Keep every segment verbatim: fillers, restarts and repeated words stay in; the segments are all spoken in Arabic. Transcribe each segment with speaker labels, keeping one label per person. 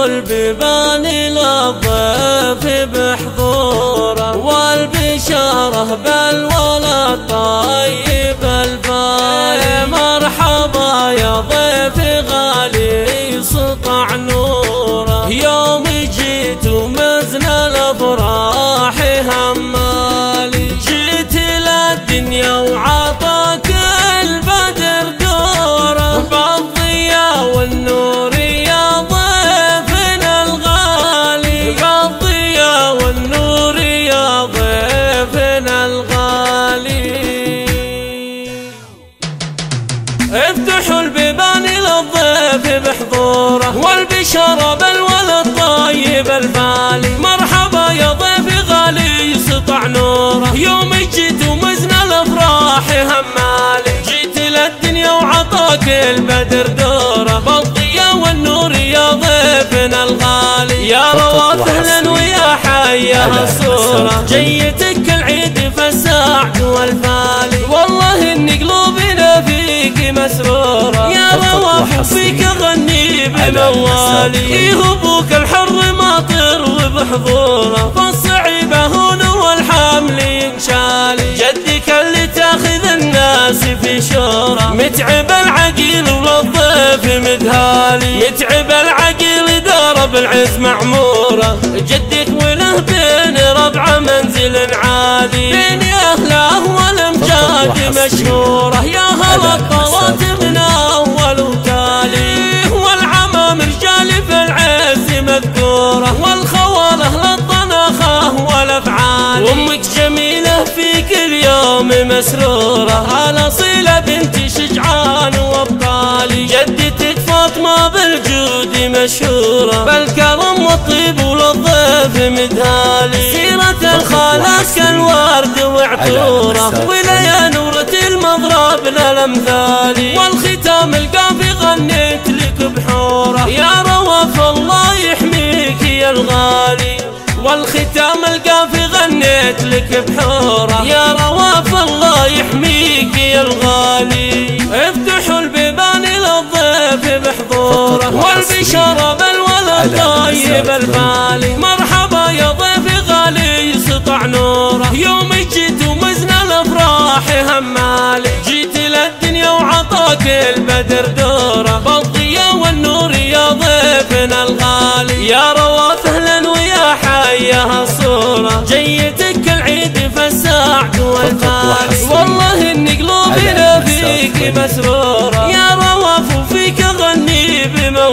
Speaker 1: البيبان للضيف بحضوره، والبشارة بالولد طيب البال. مرحبا يا ضيف غالي سطع نوره، يوم جيت ومزن الافراح همالي. جيت للدنيا وعطاك البدر دوره، بالضياء والنور يا ضيفنا الغالي. بالضياء والنور يا ضيفنا الغالي. افتحوا البيبان للضيف بحضوره، والبشارة بالولد طيب البال. مرحبا يا ضيف غالي سطع نوره، يوم جيت ومزن الافراح همالي. جيت للدنيا وعطاك البدر دوره، بالضياء والنور يا ضيفنا الغالي. يا رواف اهلا ويا حيا الصوره، جيتك العيد فالسعد والفالي. والله ان قلوبنا فيك مسروره، يا رواف فيك اغني بموالي. ابوك الحر ماطر وبحضوره، فالصعيبه هون والحمل ينشالي. جدك اللي تاخذ الناس في شوره، متعب العقيل وللضيف مدهالي. متعب العقيل دار بالعز معموره، جدك وله بين ربع منزل عالي. بين اهله والامجاد مشهوره، يا هلا الطلات من اول وتالي. والعمام رجال في العز مذكوره، والخواله للطناخه والافعال. وامك جميله فيك اليوم مسروره، الاصيله بنت شجعان وابطالي. جدتك فاطمه بالجود مشهوره، بالكرم والطيب وللضيف مدهالي. سيره الخالات كالورد وعطوره، ولا نورة المضرب للامثال. والختام القافي غنيت لك بحوره، يا رواف الله يحميك يا الغالي. والختام القافي غنيت لك بحوره، يا رواف الله يحميك يا الغالي. افتحوا البيبان للضيف بحضوره، والبشارة بالولد طيب البال. مرحبا يا ضيف غالي سطع نوره، يوم جيت ومزن الافراح همالي. جيت للدنيا وعطاك البدر دوره، بالضياء والنور يا ضيفنا الغالي. يا رواف اهلا ويا حيا الصوره، جيتك العيد فالسعد والفالي. والله ان قلوبنا فيك مسروره، يا رواف وفيك اغني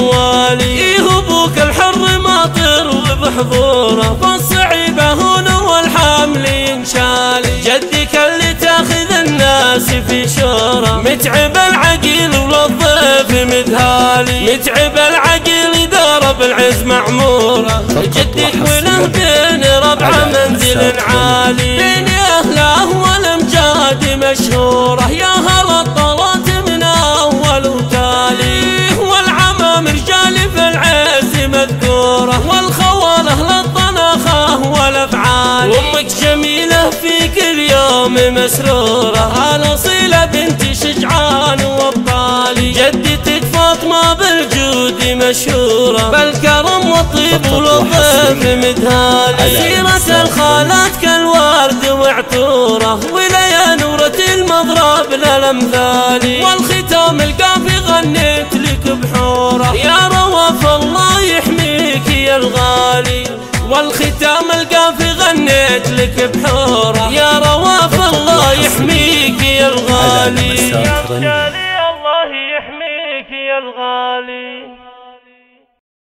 Speaker 1: بموالي. ابوك الحر ماطر وبحضوره، فالصعيبه هون والحمل ينشالي. جدك اللي تاخذ الناس في شوره، متعب العقيل وللضيف مدهالي. متعب العقيل دار بالعز معموره، جدك وله بين ربع منزل عالي. بين اهله والامجاد مشهوره، يا هلا الطلات من اول وتالي. والعمام رجال في العز مذكوره، والخواله للطناخه والافعال. وامك جميله فيك اليوم مسروره، الاصيله بنت شجعان وابطالي. جدتك فاطمه بالجود مشهوره، بالكرم والطيب وللضيف مدهالي. سيره الخالات كالورد وعطوره، ولا نورة المضرب للامثال. والختام القافي غنيت لك بحوره، يا رواف الله يحميك يا الغالي. والختام القافي غنيت لك بحوره، يا رواف الله يحميك يا الغالي. يا الغالي الله يحميك يا الغالي.